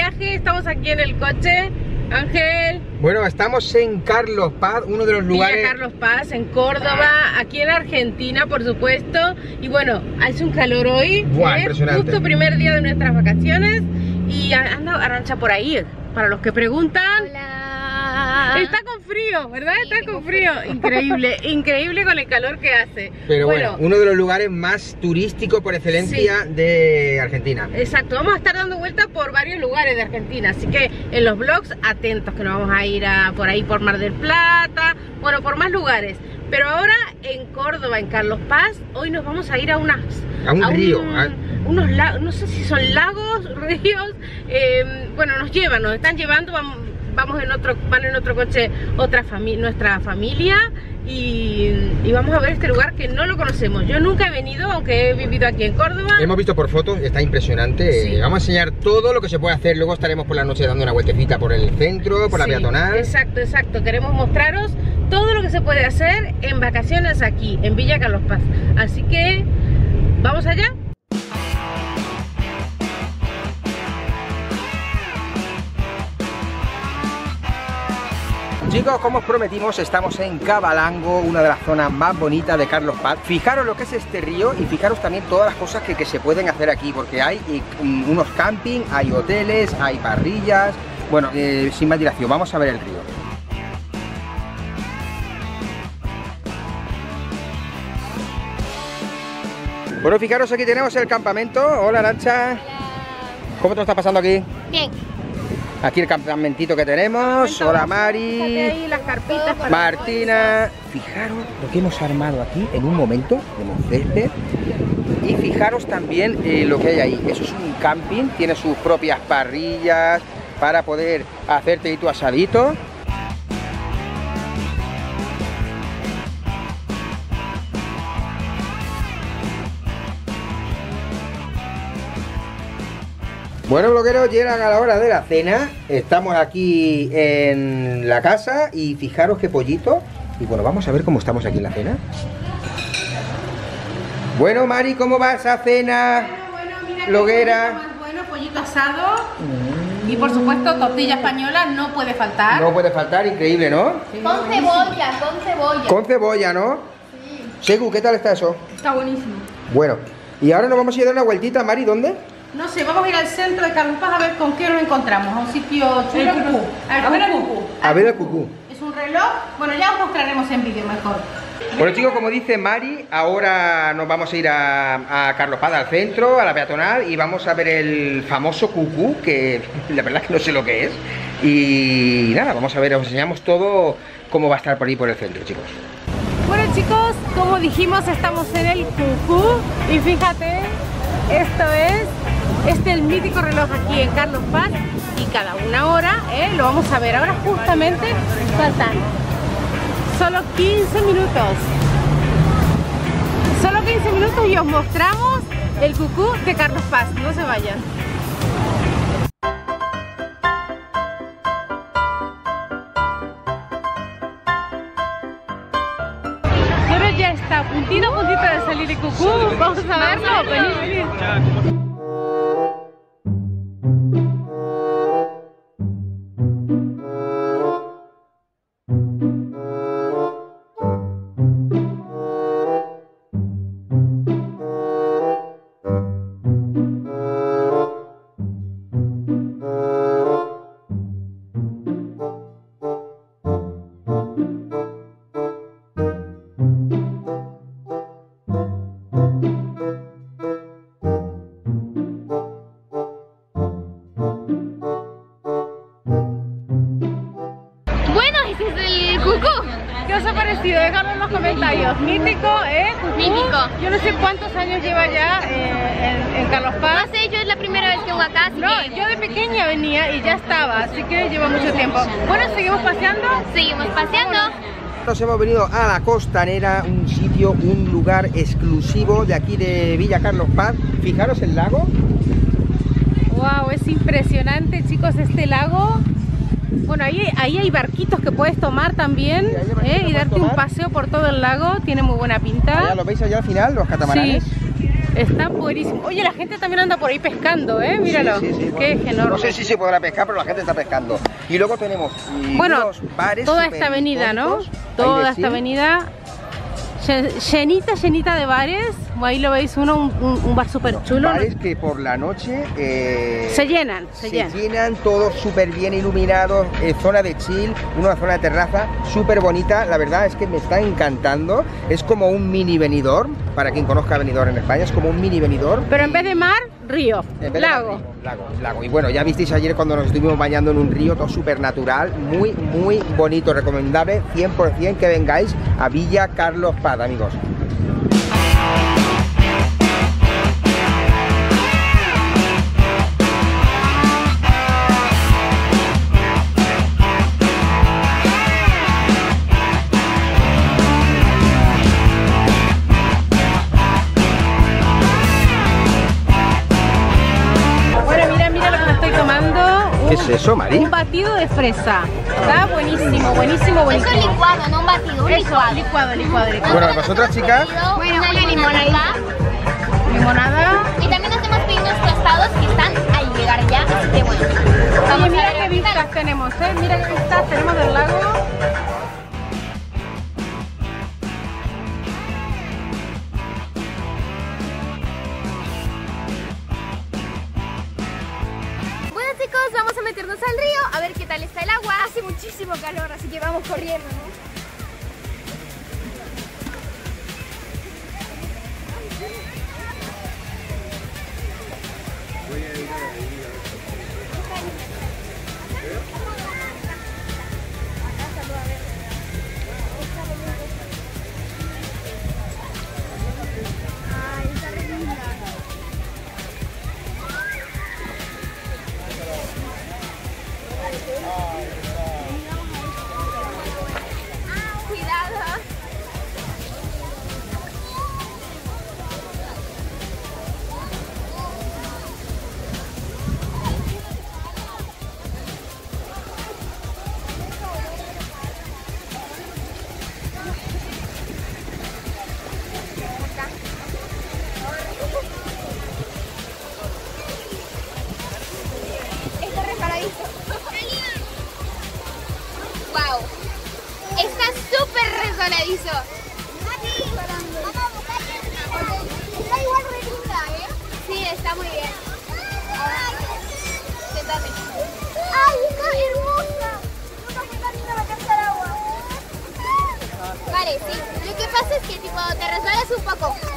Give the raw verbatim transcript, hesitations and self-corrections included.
viaje, estamos aquí en el coche. Ángel. Bueno, estamos en Carlos Paz, uno de los lugares... Villa Carlos Paz, en Córdoba, aquí en Argentina, por supuesto. Y bueno, hace un calor hoy. Buah, ¿eh? Impresionante. Justo primer día de nuestras vacaciones. Y anda Arantxa por ahí, para los que preguntan. Hola. Está con frío, ¿verdad? Sí, está con frío. frío. Increíble, increíble con el calor que hace. Pero bueno, bueno, uno de los lugares más turísticos por excelencia sí. de Argentina. Exacto, vamos a estar dando vueltas por varios lugares de Argentina. Así que en los vlogs, atentos, que nos vamos a ir a, por ahí por Mar del Plata. Bueno, por más lugares. Pero ahora en Córdoba, en Carlos Paz, hoy nos vamos a ir a unas... A un a río. Un, a... Unos lagos, no sé si son lagos, ríos. Eh, bueno, nos llevan, nos están llevando, vamos... Vamos en otro, van en otro coche otra fami nuestra familia y, y vamos a ver este lugar que no lo conocemos. Yo nunca he venido, aunque he vivido aquí en Córdoba. Hemos visto por fotos, está impresionante. Sí. Vamos a enseñar todo lo que se puede hacer. Luego estaremos por la noche dando una vueltecita por el centro, por sí, la peatonal. Exacto, exacto. Queremos mostraros todo lo que se puede hacer en vacaciones aquí, en Villa Carlos Paz. Así que, ¿vamos allá? Chicos, como os prometimos, estamos en Cabalango, una de las zonas más bonitas de Carlos Paz. Fijaros lo que es este río y fijaros también todas las cosas que, que se pueden hacer aquí, porque hay eh, unos camping, hay hoteles, hay parrillas. Bueno, eh, sin más dilación, vamos a ver el río. Bueno, fijaros, aquí tenemos el campamento. Hola, Arantxa. Hola. ¿Cómo te lo estás pasando aquí? Bien. Aquí el campamentito que tenemos. Hola, Mari. Ahí las carpitas para Martina. Fijaros lo que hemos armado aquí en un momento. Tenemos césped. Y fijaros también eh, lo que hay ahí. Eso es un camping. Tiene sus propias parrillas para poder hacerte ahí tu asadito. Bueno, blogueros, llega a la hora de la cena. Estamos aquí en la casa y fijaros qué pollito. Y bueno, vamos a ver cómo estamos aquí en la cena. Bueno, Mari, ¿cómo va esa cena? Bueno, bueno, mira bloguera. Más bueno, pollito asado. Mm. Y por supuesto, tortilla española no puede faltar. No puede faltar, increíble, ¿no? Sí, con cebolla, con cebolla. Con cebolla, ¿no? Sí. Segu, ¿qué tal está eso? Está buenísimo. Bueno, y ahora nos vamos a ir a dar una vueltita, Mari, ¿dónde? No sé, vamos a ir al centro de Carlos Paz a ver con qué nos encontramos, a un sitio chulo. A ver el cucú. A ver el cucú. Es un reloj, bueno, ya os mostraremos en vídeo mejor. Bueno, chicos, como dice Mari, ahora nos vamos a ir a, a Carlos Paz, al centro, a la peatonal, y vamos a ver el famoso cucú, que la verdad es que no sé lo que es. Y nada, vamos a ver, os enseñamos todo cómo va a estar por ahí por el centro, chicos. Bueno, chicos, como dijimos, estamos en el cucú y fíjate, esto es... Este es el mítico reloj aquí en Carlos Paz y cada una hora ¿eh? lo vamos a ver. Ahora justamente faltan solo quince minutos. Solo quince minutos y os mostramos el cucú de Carlos Paz. No se vayan. Pero ya está a puntito a puntito de salir el cucú. Vamos a verlo. Venid, venid. ¿Qué os ha parecido? Déjalo en los comentarios. Mítico, ¿eh? Cucú. Mítico. Yo no sé cuántos años lleva ya eh, en, en Carlos Paz. No sé, yo es la primera vez que voy acá. Así no, que... yo de pequeña venía y ya estaba, así que lleva mucho tiempo. Bueno, ¿seguimos paseando? Seguimos paseando. Nos hemos venido a la Costanera, un sitio, un lugar exclusivo de aquí de Villa Carlos Paz. Fijaros el lago. Wow, es impresionante, chicos, este lago. Bueno, ahí, ahí hay barquitos que puedes tomar también, sí, ¿eh? Y darte tomar un paseo por todo el lago. Tiene muy buena pinta. Allá lo veis allá al final, los catamaranes. Sí. Están buenísimos. Oye, la gente también anda por ahí pescando, ¿eh? Míralo. Sí, sí, sí, qué bueno, enorme. no sé si se podrá pescar, pero la gente está pescando. Y luego tenemos mm, Bueno, unos bares toda esta avenida, ¿no? supericónicos, ahí Toda de esta sí. avenida lle- llenita, llenita de bares. Ahí lo veis uno, un, un- un bar súper chulo. Bares que por la noche eh, Se llenan, se, se llenan. llenan, todos súper bien iluminados, eh, zona de chill, una zona de terraza súper bonita. La verdad es que me está encantando. Es como un mini Benidorm, para quien conozca Benidorm en España, es como un mini Benidorm. Pero en vez de mar, río, En vez de lago. río, lago, lago. Y bueno, ya visteis ayer cuando nos estuvimos bañando en un río, todo súper natural, muy, muy bonito, recomendable, cien por cien que vengáis a Villa Carlos Paz, amigos. Bueno, mira, mira lo que me estoy tomando. Un, ¿Qué es eso, Mari? un batido de fresa. Está buenísimo, buenísimo, Eso buenísimo. es licuado, no un batido, un Eso, licuado. licuado, licuado, licuado. Bueno, vosotras, chicas, Bueno, una limonada. Limonada. Y también nos hemos pedido unos tostados que están al llegar ya, así que bueno. Oye, Vamos a mira ver qué qué vistas tal. tenemos, ¿eh? Mira qué vistas tenemos del lago. Bueno chicos, vamos a meternos al río a ver qué tal está el agua. Hace muchísimo calor, así que vamos corriendo, ¿no? Cuidado. Está resbaladizo. Wow. Está súper resbaladizo. Está igual re linda, ¿eh? Sí, está muy bien. Sentate. ¡Ay, está hermosa! Nunca fue tan linda la cancha de agua. Vale, sí. Lo que pasa es que tipo te resbalas un poco.